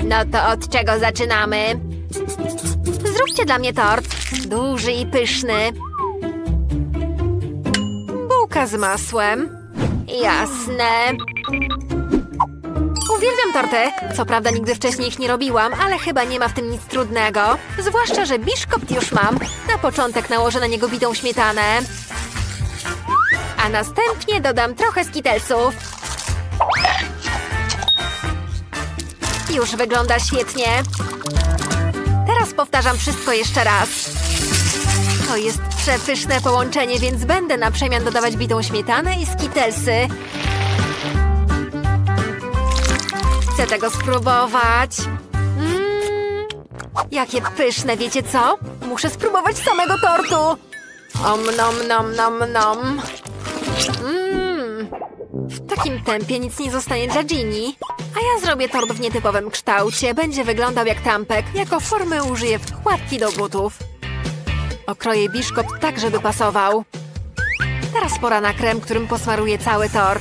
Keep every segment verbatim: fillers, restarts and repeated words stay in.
No to od czego zaczynamy? Zróbcie dla mnie tort. Duży i pyszny. Bułka z masłem. Jasne. Uwielbiam torty. Co prawda nigdy wcześniej ich nie robiłam, ale chyba nie ma w tym nic trudnego. Zwłaszcza, że biszkopt już mam. Na początek nałożę na niego bitą śmietanę. A następnie dodam trochę skitelsów. Już wygląda świetnie. Teraz powtarzam wszystko jeszcze raz. To jest przepyszne połączenie, więc będę na przemian dodawać bitą śmietanę i skitelsy. Chcę tego spróbować. Mm, jakie pyszne, wiecie co? Muszę spróbować samego tortu. Om nom nom nom nom. Mm, w takim tempie nic nie zostanie dla Ginny. A ja zrobię tort w nietypowym kształcie. Będzie wyglądał jak trampek. Jako formy użyję wkładki do butów. Okroję biszkopt tak, żeby pasował. Teraz pora na krem, którym posmaruję cały tort.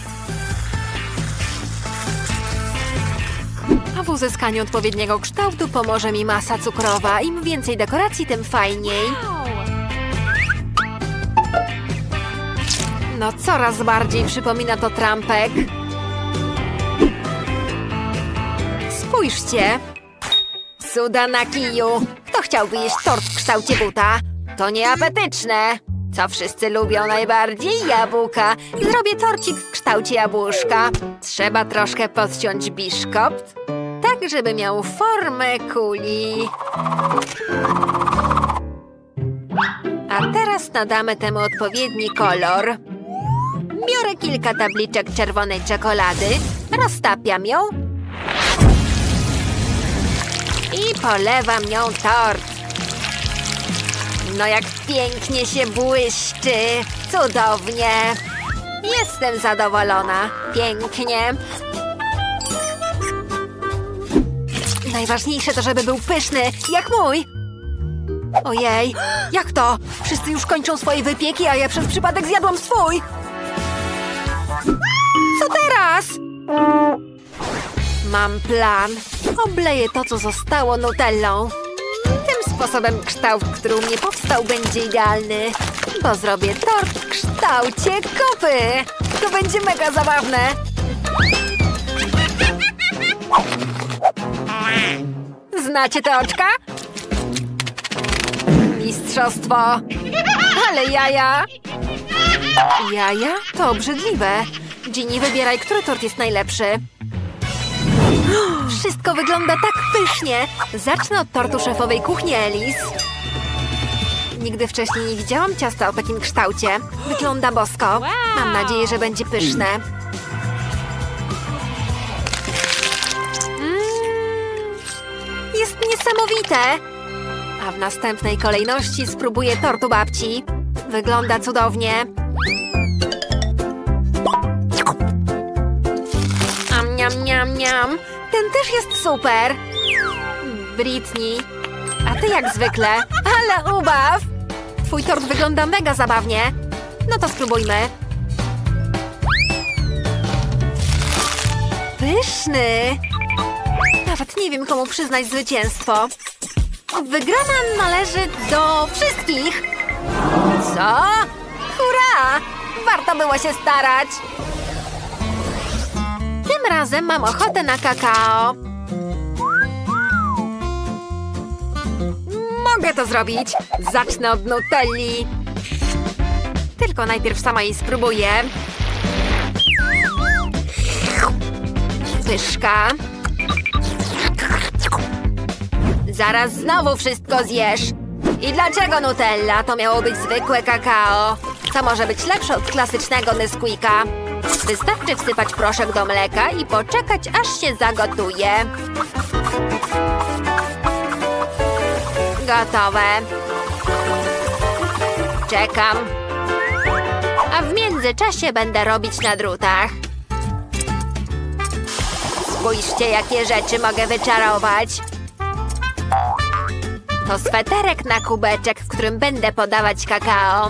A w uzyskaniu odpowiedniego kształtu pomoże mi masa cukrowa. Im więcej dekoracji, tym fajniej. No coraz bardziej przypomina to trampek. Spójrzcie. Cuda na kiju. Kto chciałby jeść tort w kształcie buta? To nieapetyczne. Co wszyscy lubią najbardziej? Jabłka. Zrobię torcik w kształcie jabłuszka. Trzeba troszkę podciąć biszkopt, tak żeby miał formę kuli. A teraz nadamy temu odpowiedni kolor. Biorę kilka tabliczek czerwonej czekolady, roztapiam ją i polewam nią tort. No jak pięknie się błyszczy! Cudownie! Jestem zadowolona. Pięknie. Najważniejsze to, żeby był pyszny, jak mój. Ojej, jak to? Wszyscy już kończą swoje wypieki, a ja przez przypadek zjadłam swój. Co teraz? Mam plan. Obleję to, co zostało, nutellą. Tym sposobem kształt, który u mnie powstał, będzie idealny. Bo zrobię tort w kształcie kupy. To będzie mega zabawne. Znacie te oczka? Mistrzostwo. Ale jaja. Jaja? To obrzydliwe. Ginny, wybieraj, który tort jest najlepszy. Wszystko wygląda tak pysznie. Zacznę od tortu szefowej kuchni Alice. Nigdy wcześniej nie widziałam ciasta o takim kształcie. Wygląda bosko. Mam nadzieję, że będzie pyszne. Mm, jest niesamowite. A w następnej kolejności spróbuję tortu babci. Wygląda cudownie. Am, niam, niam, niam. Ten też jest super. Britney, a ty jak zwykle. Ale ubaw. Twój tort wygląda mega zabawnie. No to spróbujmy. Pyszny. Nawet nie wiem, komu przyznać zwycięstwo. Wygrana należy do wszystkich. Co? Hurra! Warto było się starać. Tym razem mam ochotę na kakao. Mogę to zrobić. Zacznę od nutelli. Tylko najpierw sama jej spróbuję. Pyszka. Zaraz znowu wszystko zjesz. I dlaczego Nutella? To miało być zwykłe kakao. Co może być lepsze od klasycznego Nesquika? Wystarczy wsypać proszek do mleka i poczekać, aż się zagotuje. Gotowe. Czekam. A w międzyczasie będę robić na drutach. Spójrzcie, jakie rzeczy mogę wyczarować. To sweterek na kubeczek, w którym będę podawać kakao.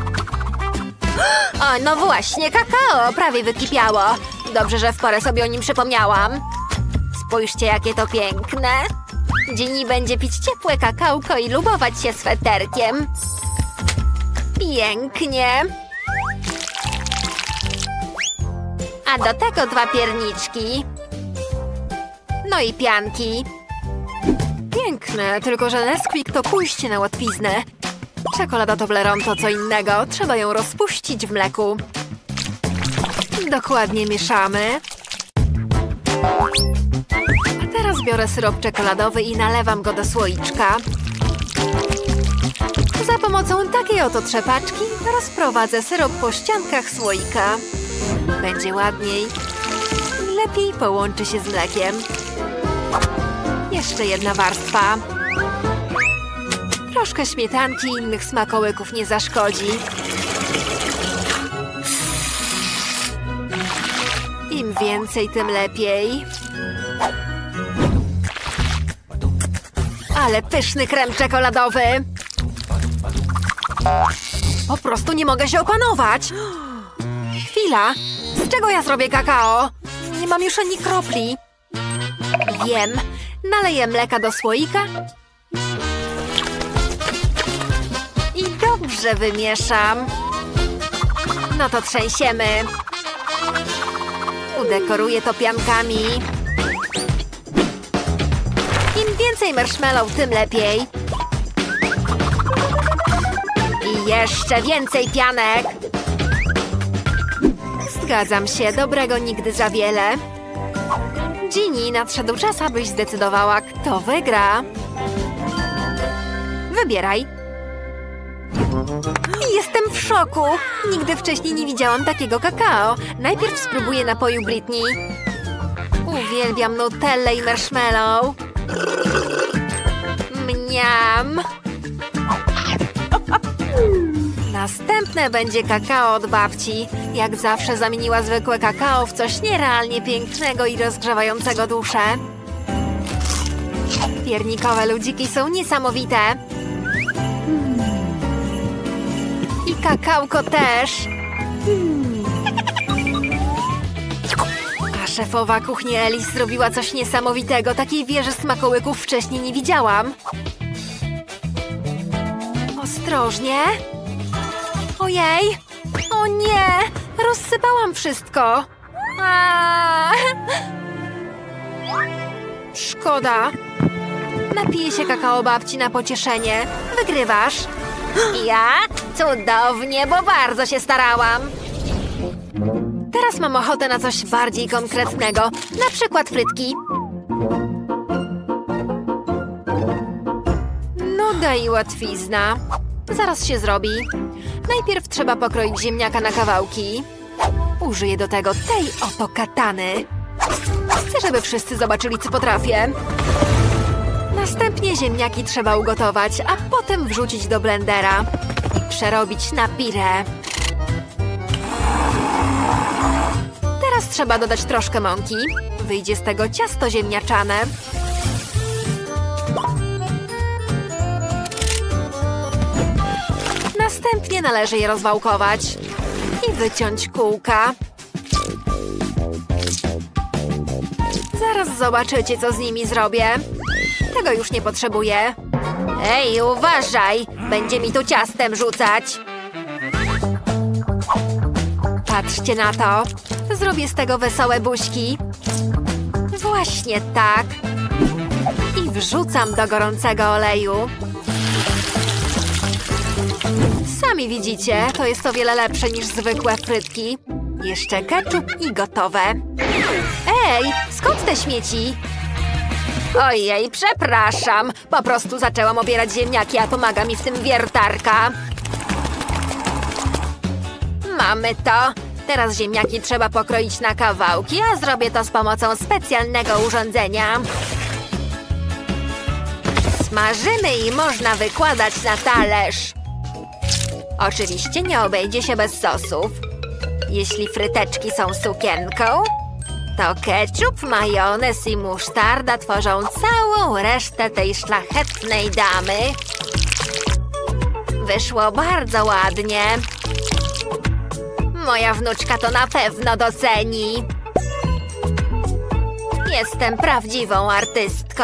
O, no właśnie, kakao prawie wykipiało. Dobrze, że w porę sobie o nim przypomniałam. Spójrzcie, jakie to piękne. Ginny będzie pić ciepłe kakałko i lubować się sweterkiem. Pięknie. A do tego dwa pierniczki. No i pianki. Piękne, tylko że Nesquik to pójście na łatwiznę. Czekolada Toblerone to co innego. Trzeba ją rozpuścić w mleku. Dokładnie mieszamy. A teraz biorę syrop czekoladowy i nalewam go do słoiczka. Za pomocą takiej oto trzepaczki rozprowadzę syrop po ściankach słoika. Będzie ładniej. Lepiej połączy się z mlekiem. Jeszcze jedna warstwa. Troszkę śmietanki i innych smakołyków nie zaszkodzi. Im więcej, tym lepiej. Ale pyszny krem czekoladowy. Po prostu nie mogę się opanować. Chwila. Z czego ja zrobię kakao? Nie mam już ani kropli. Wiem. Naleję mleka do słoika. I dobrze wymieszam. No to trzęsiemy. Udekoruję to piankami. Im więcej marshmallow, tym lepiej. I jeszcze więcej pianek. Zgadzam się, dobrego nigdy za wiele. Ginny, nadszedł czas, abyś zdecydowała, kto wygra. Wybieraj. Jestem w szoku. Nigdy wcześniej nie widziałam takiego kakao. Najpierw spróbuję napoju Britney. Uwielbiam nutellę i marshmallow. Mniam. Następne będzie kakao od babci. Jak zawsze zamieniła zwykłe kakao w coś nierealnie pięknego i rozgrzewającego duszę. Piernikowe ludziki są niesamowite. I kakałko też. A szefowa kuchni Alice zrobiła coś niesamowitego. Takiej wieży smakołyków wcześniej nie widziałam. Ostrożnie. Ojej! O nie! Rozsypałam wszystko! Aaaa! Szkoda. Napiję się kakao babci na pocieszenie. Wygrywasz. Ja? Cudownie, bo bardzo się starałam. Teraz mam ochotę na coś bardziej konkretnego. Na przykład frytki. Nuda i łatwizna. Zaraz się zrobi. Najpierw trzeba pokroić ziemniaka na kawałki. Użyję do tego tej oto katany. Chcę, żeby wszyscy zobaczyli, co potrafię. Następnie ziemniaki trzeba ugotować, a potem wrzucić do blendera i przerobić na puree. Teraz trzeba dodać troszkę mąki. Wyjdzie z tego ciasto ziemniaczane. Następnie należy je rozwałkować i wyciąć kółka. Zaraz zobaczycie, co z nimi zrobię. Tego już nie potrzebuję. Ej, uważaj! Będzie mi tu ciastem rzucać. Patrzcie na to. Zrobię z tego wesołe buźki. Właśnie tak. I wrzucam do gorącego oleju. Sami widzicie, to jest o wiele lepsze niż zwykłe frytki. Jeszcze ketchup i gotowe. Ej, skąd te śmieci? Ojej, przepraszam. Po prostu zaczęłam obierać ziemniaki, a pomaga mi w tym wiertarka. Mamy to. Teraz ziemniaki trzeba pokroić na kawałki, a zrobię to z pomocą specjalnego urządzenia. Smażymy i można wykładać na talerz. Oczywiście nie obejdzie się bez sosów. Jeśli fryteczki są sukienką, to ketchup, majonez i musztarda tworzą całą resztę tej szlachetnej damy. Wyszło bardzo ładnie. Moja wnuczka to na pewno doceni. Jestem prawdziwą artystką.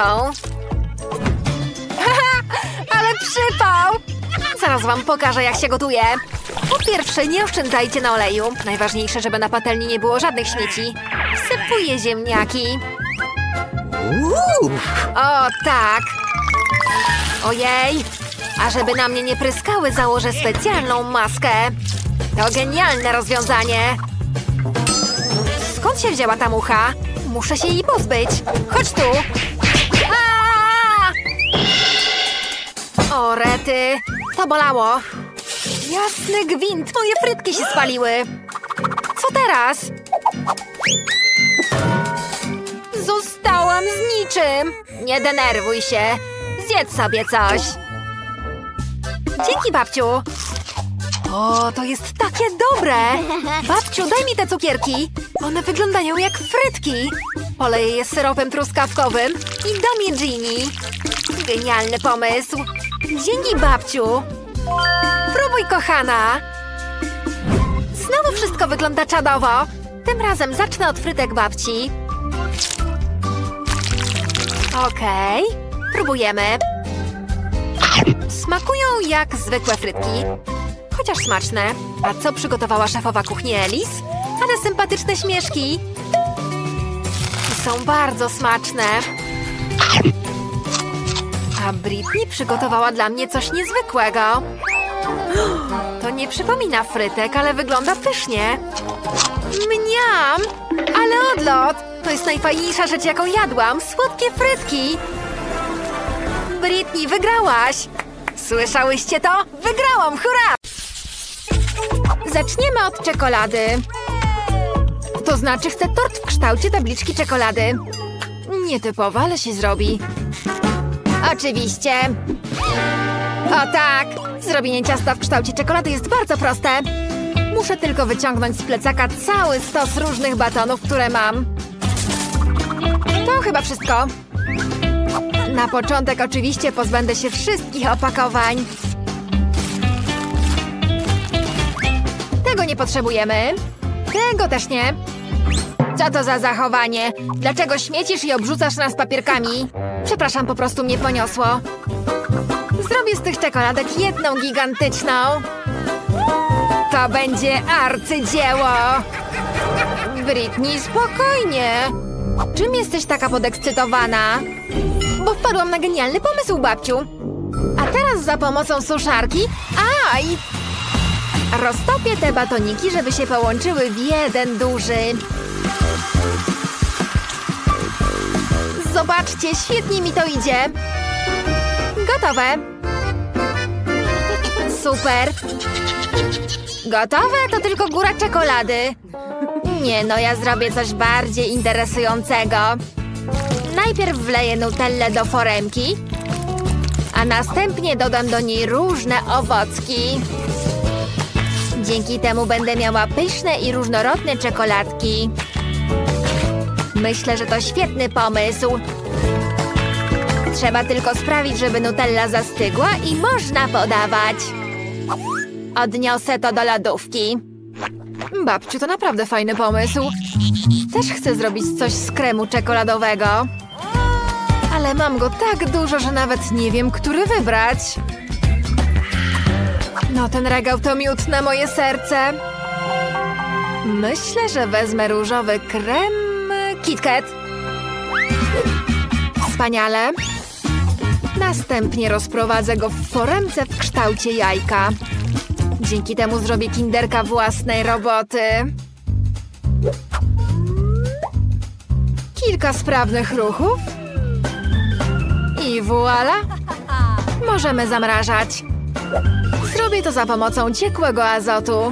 Ale przypał! Zaraz wam pokażę, jak się gotuje. Po pierwsze, nie oszczędzajcie na oleju. Najważniejsze, żeby na patelni nie było żadnych śmieci. Wsypuję ziemniaki. O, tak. Ojej. A żeby na mnie nie pryskały, założę specjalną maskę. To genialne rozwiązanie. Skąd się wzięła ta mucha? Muszę się jej pozbyć. Chodź tu. Aaaa! O, rety. To bolało. Jasny gwint. Moje frytki się spaliły. Co teraz? Zostałam z niczym. Nie denerwuj się. Zjedz sobie coś. Dzięki, babciu. O, to jest takie dobre. Babciu, daj mi te cukierki. One wyglądają jak frytki. Poleję je syropem truskawkowym i dam je Ginny. Genialny pomysł. Dzięki, babciu. Próbuj, kochana. Znowu wszystko wygląda czadowo. Tym razem zacznę od frytek babci. Okej. Okay. Próbujemy. Smakują jak zwykłe frytki. Chociaż smaczne. A co przygotowała szefowa kuchni Alice? Ale sympatyczne śmieszki. I są bardzo smaczne. A Britney przygotowała dla mnie coś niezwykłego. To nie przypomina frytek, ale wygląda pysznie. Mniam! Ale odlot! To jest najfajniejsza rzecz, jaką jadłam. Słodkie frytki. Britney, wygrałaś! Słyszałyście to? Wygrałam! Hurra! Zaczniemy od czekolady. To znaczy chcę tort w kształcie tabliczki czekolady. Nietypowe, ale się zrobi. Oczywiście. O tak! Zrobienie ciasta w kształcie czekolady jest bardzo proste. Muszę tylko wyciągnąć z plecaka cały stos różnych batonów, które mam. To chyba wszystko. Na początek oczywiście pozbędę się wszystkich opakowań. Tego nie potrzebujemy. Tego też nie. Co to za zachowanie? Dlaczego śmiecisz i obrzucasz nas papierkami? Przepraszam, po prostu mnie poniosło. Zrobię z tych czekoladek jedną gigantyczną. To będzie arcydzieło. Britney, spokojnie. Czym jesteś taka podekscytowana? Bo wpadłam na genialny pomysł, babciu. A teraz za pomocą suszarki... Aj! Roztopię te batoniki, żeby się połączyły w jeden duży. Zobaczcie, świetnie mi to idzie. Gotowe. Super. Gotowe? To tylko góra czekolady. Nie no, ja zrobię coś bardziej interesującego. Najpierw wleję nutellę do foremki, a następnie dodam do niej różne owocki. Dzięki temu będę miała pyszne i różnorodne czekoladki. Myślę, że to świetny pomysł. Trzeba tylko sprawić, żeby nutella zastygła i można podawać. Odniosę to do lodówki. Babciu, to naprawdę fajny pomysł. Też chcę zrobić coś z kremu czekoladowego. Ale mam go tak dużo, że nawet nie wiem, który wybrać. No, ten regał to miód na moje serce. Myślę, że wezmę różowy krem KitKat. Wspaniale. Następnie rozprowadzę go w foremce w kształcie jajka. Dzięki temu zrobię kinderka własnej roboty. Kilka sprawnych ruchów. I voila! Możemy zamrażać. Zrobię to za pomocą ciekłego azotu.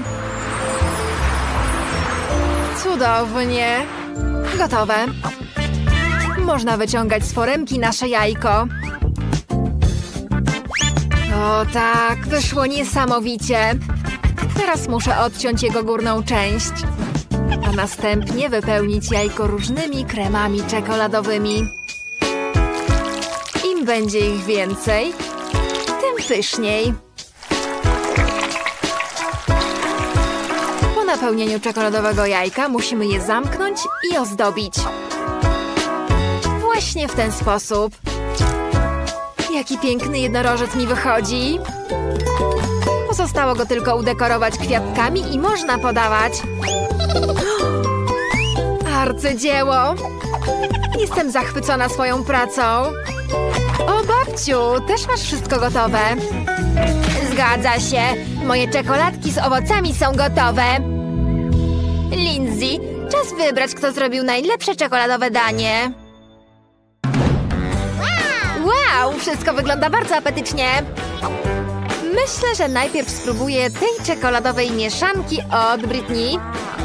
Cudownie. Gotowe. Można wyciągać z foremki nasze jajko. O tak, wyszło niesamowicie. Teraz muszę odciąć jego górną część. A następnie wypełnić jajko różnymi kremami czekoladowymi. Im będzie ich więcej, tym pyszniej. Po napełnieniu czekoladowego jajka musimy je zamknąć i ozdobić. Właśnie w ten sposób. Jaki piękny jednorożec mi wychodzi. Pozostało go tylko udekorować kwiatkami i można podawać. Arcydzieło! Jestem zachwycona swoją pracą. O, babciu, też masz wszystko gotowe. Zgadza się. Moje czekoladki z owocami są gotowe. Lindsay, czas wybrać, kto zrobił najlepsze czekoladowe danie. Wow, wszystko wygląda bardzo apetycznie. Myślę, że najpierw spróbuję tej czekoladowej mieszanki od Britney.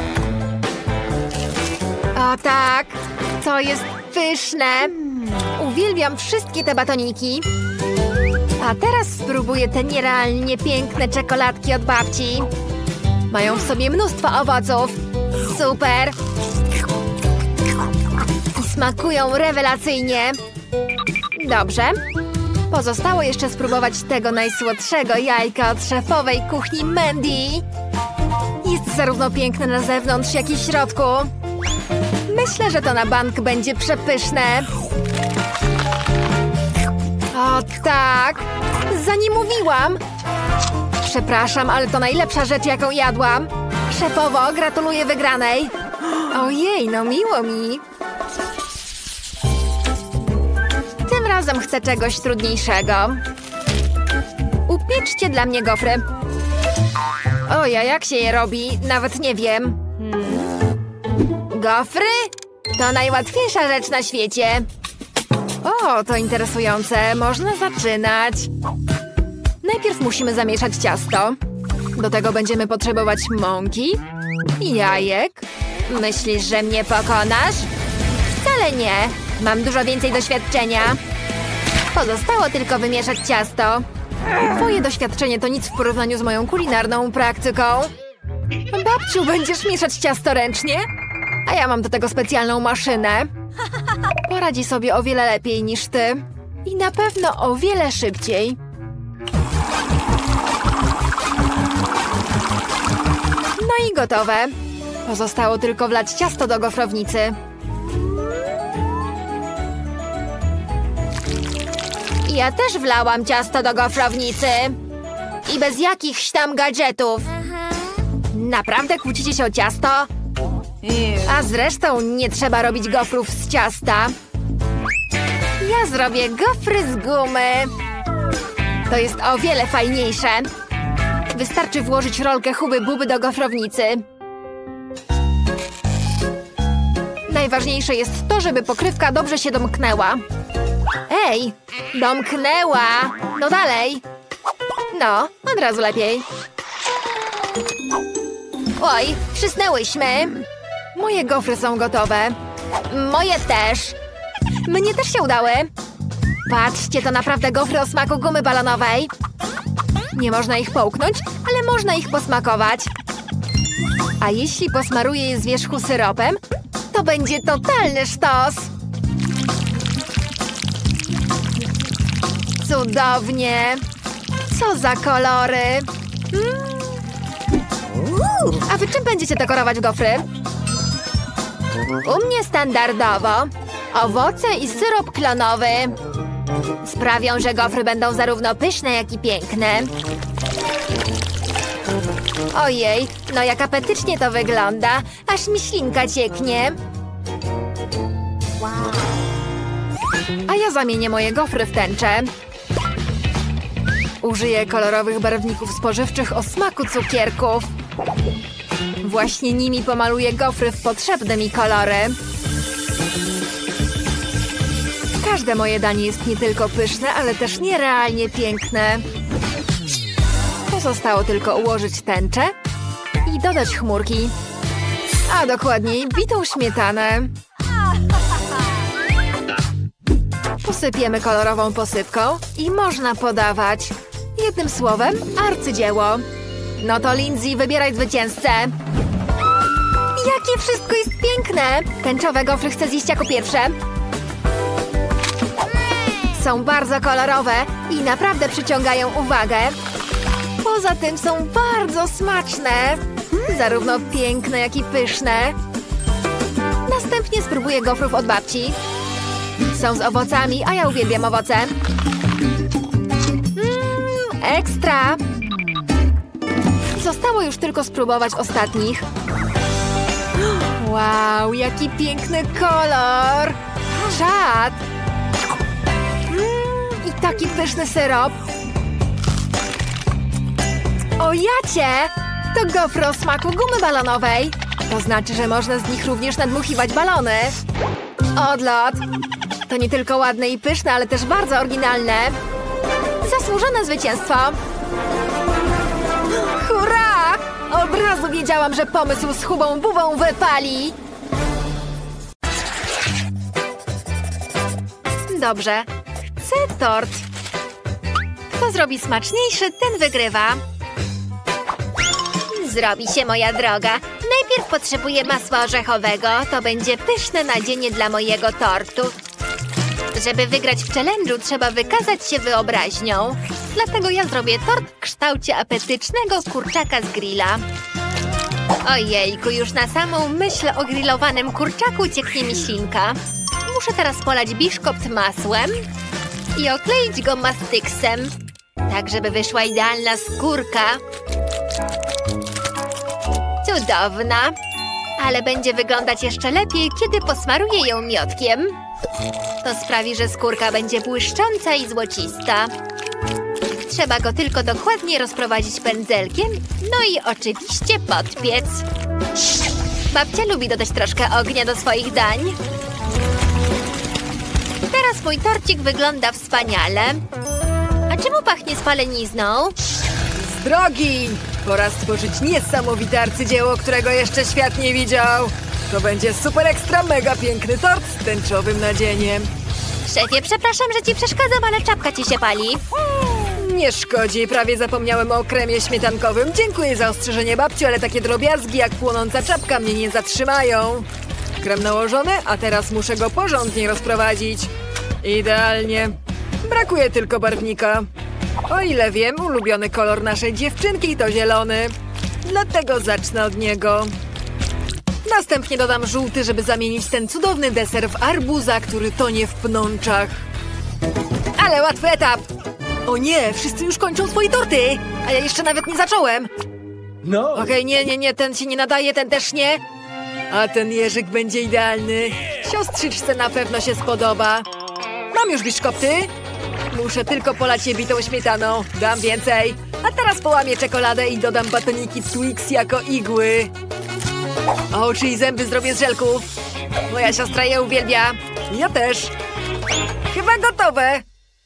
O tak, to jest pyszne. Uwielbiam wszystkie te batoniki. A teraz spróbuję te nierealnie piękne czekoladki od babci. Mają w sobie mnóstwo owoców. Super. I smakują rewelacyjnie. Dobrze. Pozostało jeszcze spróbować tego najsłodszego jajka od szefowej kuchni Mandy. Jest zarówno piękne na zewnątrz, jak i w środku. Myślę, że to na bank będzie przepyszne. O tak! Za nie mówiłam! Przepraszam, ale to najlepsza rzecz, jaką jadłam. Szefowo, gratuluję wygranej. Ojej, no miło mi. Tym razem chcę czegoś trudniejszego. Upieczcie dla mnie gofry. Oja, jak się je robi? Nawet nie wiem. Gofry? To najłatwiejsza rzecz na świecie. O, to interesujące. Można zaczynać. Najpierw musimy zamieszać ciasto. Do tego będziemy potrzebować mąki i jajek. Myślisz, że mnie pokonasz? Wcale nie. Mam dużo więcej doświadczenia. Pozostało tylko wymieszać ciasto. Twoje doświadczenie to nic w porównaniu z moją kulinarną praktyką. Babciu, będziesz mieszać ciasto ręcznie? A ja mam do tego specjalną maszynę. Poradzi sobie o wiele lepiej niż ty. I na pewno o wiele szybciej. No i gotowe. Pozostało tylko wlać ciasto do gofrownicy. Ja też wlałam ciasto do gofrownicy. I bez jakichś tam gadżetów. Naprawdę kłócicie się o ciasto? A zresztą nie trzeba robić gofrów z ciasta. Ja zrobię gofry z gumy. To jest o wiele fajniejsze. Wystarczy włożyć rolkę Huby Buby do gofrownicy. Najważniejsze jest to, żeby pokrywka dobrze się domknęła. Ej, domknęła. No dalej. No, od razu lepiej. Oj, przysnęłyśmy. Moje gofry są gotowe. Moje też. Mnie też się udały. Patrzcie, to naprawdę gofry o smaku gumy balonowej. Nie można ich połknąć, ale można ich posmakować. A jeśli posmaruję je z wierzchu syropem, to będzie totalny sztos. Cudownie. Co za kolory. Mm. A wy czym będziecie dekorować gofry? U mnie standardowo. Owoce i syrop klonowy. Sprawią, że gofry będą zarówno pyszne, jak i piękne. Ojej, no jak apetycznie to wygląda. Aż mi ślinka cieknie. A ja zamienię moje gofry w tęczę. Użyję kolorowych barwników spożywczych o smaku cukierków. Właśnie nimi pomaluję gofry w potrzebne mi kolory. Każde moje danie jest nie tylko pyszne, ale też nierealnie piękne. Pozostało tylko ułożyć tęczę i dodać chmurki. A dokładniej bitą śmietanę. Posypiemy kolorową posypką i można podawać. Jednym słowem, arcydzieło. No to Lindsay, wybieraj zwycięzcę. Jakie wszystko jest piękne! Tęczowe gofry chcę zjeść jako pierwsze. Są bardzo kolorowe i naprawdę przyciągają uwagę. Poza tym są bardzo smaczne. Zarówno piękne, jak i pyszne. Następnie spróbuję gofrów od babci. Są z owocami, a ja uwielbiam owoce. Mm, ekstra! Zostało już tylko spróbować ostatnich. Wow, jaki piękny kolor! Czad! Mm, I taki pyszny syrop. O jacie! To gofry o smaku gumy balonowej. To znaczy, że można z nich również nadmuchiwać balony. Odlot! To nie tylko ładne i pyszne, ale też bardzo oryginalne. Zasłużone zwycięstwo! Hurra! Od razu wiedziałam, że pomysł z Hubą Bubą wypali! Dobrze. Chcę tort. Kto zrobi smaczniejszy, ten wygrywa. Zrobi się, moja droga. Najpierw potrzebuję masła orzechowego. To będzie pyszne nadzienie dla mojego tortu. Żeby wygrać w challenge'u, trzeba wykazać się wyobraźnią. Dlatego ja zrobię tort w kształcie apetycznego kurczaka z grilla. Ojejku, już na samą myśl o grillowanym kurczaku cieknie mi ślinka. Muszę teraz polać biszkopt masłem i okleić go mastyksem, tak żeby wyszła idealna skórka. Cudowna! Ale będzie wyglądać jeszcze lepiej, kiedy posmaruję ją miodkiem. To sprawi, że skórka będzie błyszcząca i złocista. Trzeba go tylko dokładnie rozprowadzić pędzelkiem, no i oczywiście podpiec. Babcia lubi dodać troszkę ognia do swoich dań. Teraz mój torcik wygląda wspaniale. A czemu pachnie spalenizną? Z drogi! Pora stworzyć niesamowite arcydzieło, którego jeszcze świat nie widział. To będzie super ekstra mega piękny tort z tęczowym nadzieniem. Szefie, przepraszam, że ci przeszkadzam, ale czapka ci się pali. Nie szkodzi, prawie zapomniałem o kremie śmietankowym. Dziękuję za ostrzeżenie, babciu, ale takie drobiazgi jak płonąca czapka mnie nie zatrzymają. Krem nałożony, a teraz muszę go porządnie rozprowadzić. Idealnie. Brakuje tylko barwnika. O ile wiem, ulubiony kolor naszej dziewczynki to zielony. Dlatego zacznę od niego. Następnie dodam żółty, żeby zamienić ten cudowny deser w arbuza, który tonie w pnączach. Ale łatwy etap! O nie, wszyscy już kończą swoje torty! A ja jeszcze nawet nie zacząłem! No. Okej, okay, nie, nie, nie, ten się nie nadaje, ten też nie. A ten jeżyk będzie idealny. Siostrzyczce na pewno się spodoba. Mam już biszkopty. Muszę tylko polać je bitą śmietaną. Dam więcej. A teraz połamię czekoladę i dodam batoniki Twix jako igły. A oczy i zęby zrobię z żelków. Moja siostra je uwielbia. Ja też. Chyba gotowe.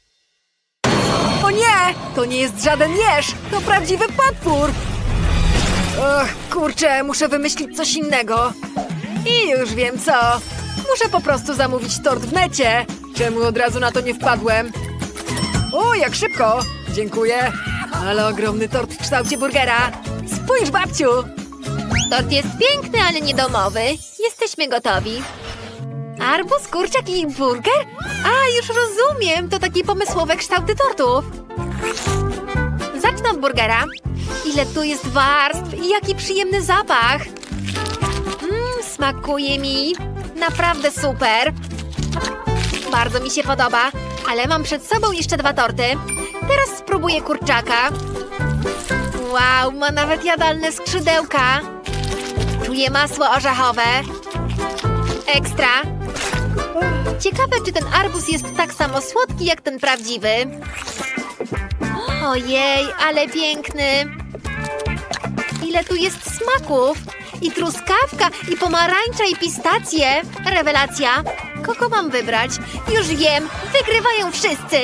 O nie! To nie jest żaden jeż. To prawdziwy potwór. Och, kurczę, muszę wymyślić coś innego. I już wiem co. Muszę po prostu zamówić tort w necie. Czemu od razu na to nie wpadłem? O, jak szybko! Dziękuję. Ale ogromny tort w kształcie burgera. Spójrz, babciu! Tort jest piękny, ale niedomowy. Jesteśmy gotowi. Arbuz, kurczak i burger? A, już rozumiem. To takie pomysłowe kształty tortów. Zacznę od burgera. Ile tu jest warstw i jaki przyjemny zapach. Mmm, smakuje mi. Naprawdę super. Bardzo mi się podoba. Ale mam przed sobą jeszcze dwa torty. Teraz spróbuję kurczaka. Wow, ma nawet jadalne skrzydełka. Czuję masło orzechowe. Ekstra. Ciekawe, czy ten arbuz jest tak samo słodki jak ten prawdziwy. Ojej, ale piękny. Ile tu jest smaków. I truskawka, i pomarańcza, i pistacje. Rewelacja. Kogo mam wybrać? Już wiem. Wygrywają wszyscy.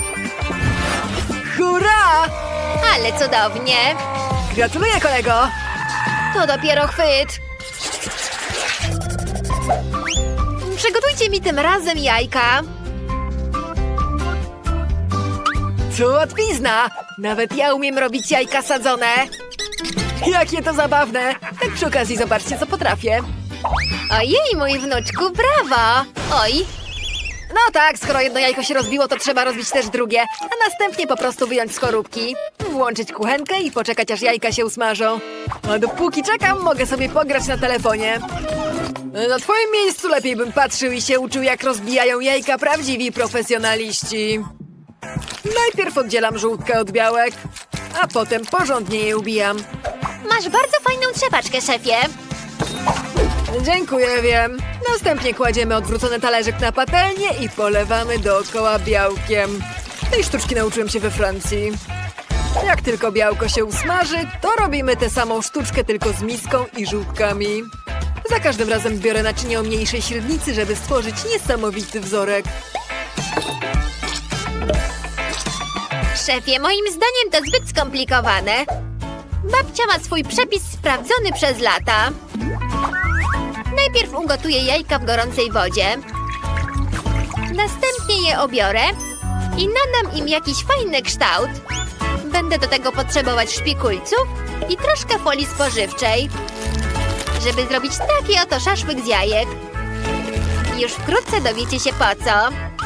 Hurra! Ale cudownie. Gratuluję, kolego. To dopiero chwyt. Przygotujcie mi tym razem jajka. Co łatwizna! Nawet ja umiem robić jajka sadzone. Jakie to zabawne! Tak przy okazji zobaczcie, co potrafię. Ojej, mój wnuczku, brawo! Oj! No tak, skoro jedno jajko się rozbiło, to trzeba rozbić też drugie, a następnie po prostu wyjąć z skorupki, włączyć kuchenkę i poczekać, aż jajka się usmażą. A dopóki czekam, mogę sobie pograć na telefonie. Na twoim miejscu lepiej bym patrzył i się uczył, jak rozbijają jajka prawdziwi profesjonaliści. Najpierw oddzielam żółtkę od białek, a potem porządnie je ubijam. Masz bardzo fajną trzepaczkę, szefie. Dziękuję, wiem. Następnie kładziemy odwrócony talerzyk na patelnię i polewamy dookoła białkiem. Tej sztuczki nauczyłem się we Francji. Jak tylko białko się usmaży, to robimy tę samą sztuczkę, tylko z miską i żółtkami. Za każdym razem biorę naczynie o mniejszej średnicy, żeby stworzyć niesamowity wzorek. Szefie, moim zdaniem to zbyt skomplikowane. Babcia ma swój przepis sprawdzony przez lata. Najpierw ugotuję jajka w gorącej wodzie. Następnie je obiorę i nadam im jakiś fajny kształt. Będę do tego potrzebować szpikulców i troszkę folii spożywczej, żeby zrobić taki oto szaszłyk z jajek. Już wkrótce dowiecie się po co.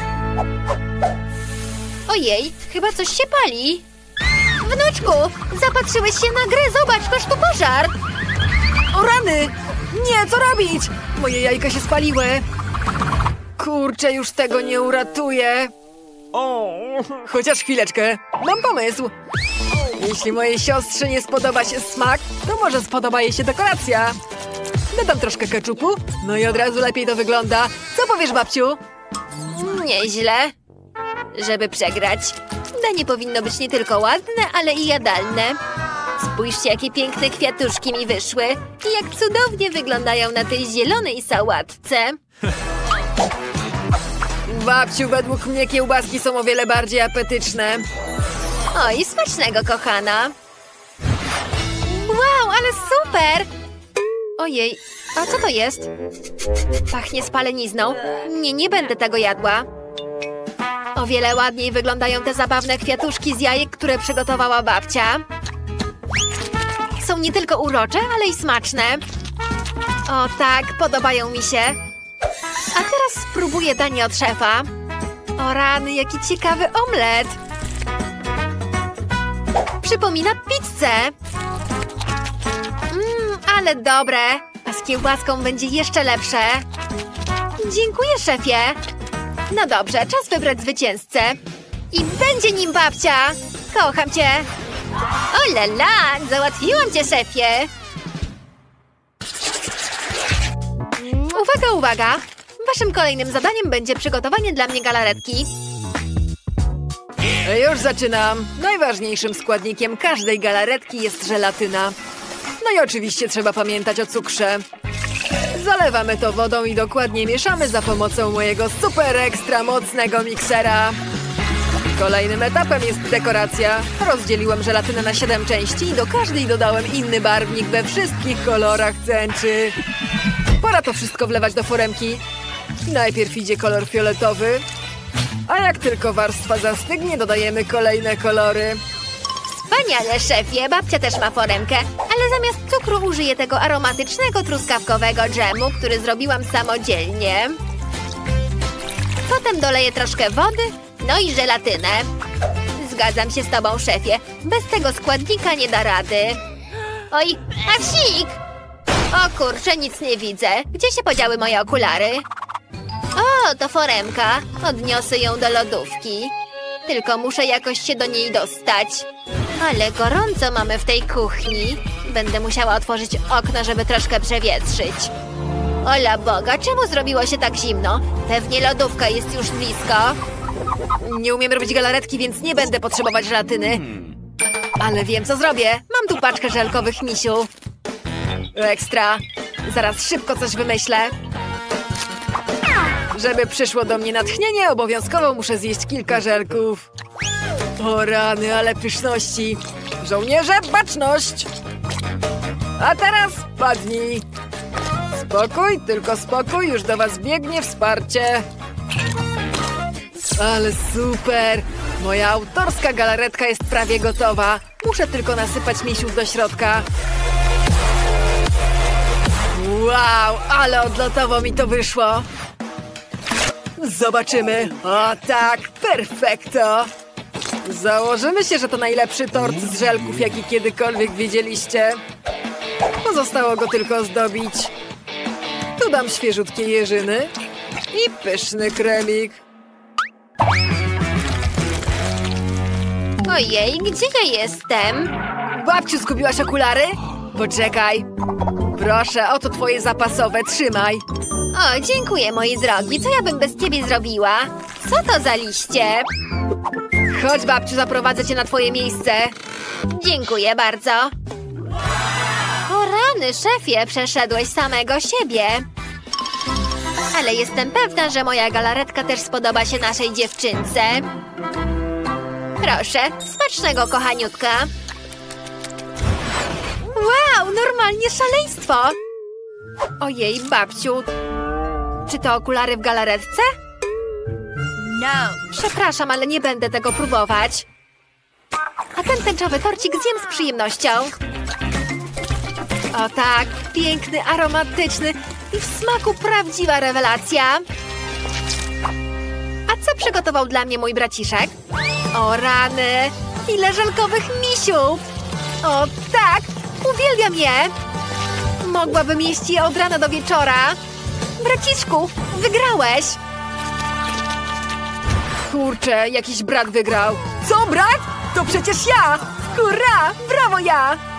Ojej, chyba coś się pali. Wnuczku, zapatrzyłeś się na grę, zobacz, masz tu pożar. O rany! Nie, co robić? Moje jajka się spaliły. Kurczę, już tego nie uratuję. Chociaż chwileczkę, mam pomysł. Jeśli mojej siostrze nie spodoba się smak, to może spodoba jej się dekoracja. Dodam troszkę keczupu, no i od razu lepiej to wygląda. Co powiesz, babciu? Nieźle. Żeby przegrać. Danie powinno być nie tylko ładne, ale i jadalne. Spójrzcie, jakie piękne kwiatuszki mi wyszły i jak cudownie wyglądają na tej zielonej sałatce. Babciu, według mnie kiełbaski są o wiele bardziej apetyczne. Oj, smacznego, kochana. Wow, ale super! Ojej, a co to jest? Pachnie spalenizną. Nie, nie będę tego jadła. O wiele ładniej wyglądają te zabawne kwiatuszki z jajek, które przygotowała babcia. Są nie tylko urocze, ale i smaczne. O tak, podobają mi się. A teraz spróbuję danie od szefa. O rany, jaki ciekawy omlet. Przypomina pizzę. Mmm, ale dobre. A z kiełbaską będzie jeszcze lepsze. Dziękuję, szefie. No dobrze, czas wybrać zwycięzcę. I będzie nim babcia. Kocham cię. O la la, załatwiłam cię, szefie. Uwaga, uwaga. Waszym kolejnym zadaniem będzie przygotowanie dla mnie galaretki. Już zaczynam. Najważniejszym składnikiem każdej galaretki jest żelatyna. No i oczywiście trzeba pamiętać o cukrze. Zalewamy to wodą i dokładnie mieszamy za pomocą mojego super ekstra mocnego miksera. Kolejnym etapem jest dekoracja. Rozdzieliłem żelatynę na siedem części i do każdej dodałem inny barwnik we wszystkich kolorach tęczy. Pora to wszystko wlewać do foremki. Najpierw idzie kolor fioletowy, a jak tylko warstwa zastygnie, dodajemy kolejne kolory. Wspaniale, szefie. Babcia też ma foremkę, ale zamiast cukru użyję tego aromatycznego truskawkowego dżemu, który zrobiłam samodzielnie. Potem doleję troszkę wody, no i żelatynę. Zgadzam się z tobą, szefie. Bez tego składnika nie da rady. Oj, a psik! O kurczę, nic nie widzę. Gdzie się podziały moje okulary? O, to foremka. Odniosę ją do lodówki. Tylko muszę jakoś się do niej dostać. Ale gorąco mamy w tej kuchni. Będę musiała otworzyć okno, żeby troszkę przewietrzyć. Ola Boga, czemu zrobiło się tak zimno? Pewnie lodówka jest już blisko. Nie umiem robić galaretki, więc nie będę potrzebować żelatyny. Ale wiem, co zrobię. Mam tu paczkę żelkowych misiów. Ekstra. Zaraz szybko coś wymyślę. Żeby przyszło do mnie natchnienie, obowiązkowo muszę zjeść kilka żelków. O rany, ale pyszności. Żołnierze, baczność! A teraz padnij. Spokój, tylko spokój, już do was biegnie wsparcie. Ale super! Moja autorska galaretka jest prawie gotowa. Muszę tylko nasypać misiów do środka. Wow, ale odlotowo mi to wyszło. Zobaczymy. O tak, perfekto. Założymy się, że to najlepszy tort z żelków, jaki kiedykolwiek widzieliście. Pozostało go tylko zdobić. Tu dam świeżutkie jeżyny i pyszny kremik. Ojej, gdzie ja jestem? Babciu, zgubiłaś okulary? Poczekaj. Proszę, oto twoje zapasowe, trzymaj. O, dziękuję, moi drogi. Co ja bym bez ciebie zrobiła? Co to za liście? Chodź, babciu, zaprowadzę cię na twoje miejsce. Dziękuję bardzo. O rany, szefie, przeszedłeś samego siebie. Ale jestem pewna, że moja galaretka też spodoba się naszej dziewczynce. Proszę, smacznego, kochaniutka. Wow, normalnie szaleństwo. Ojej, babciu. Czy to okulary w galaretce? No. Przepraszam, ale nie będę tego próbować. A ten tęczowy torcik zjem z przyjemnością. O tak, piękny, aromatyczny i w smaku prawdziwa rewelacja. A co przygotował dla mnie mój braciszek? O rany, ile żelkowych misiów! O tak, uwielbiam je! Mogłabym jeść je od rana do wieczora. Braciszku, wygrałeś! Kurczę, jakiś brat wygrał. Co, brat? To przecież ja! Hurra! Brawo ja!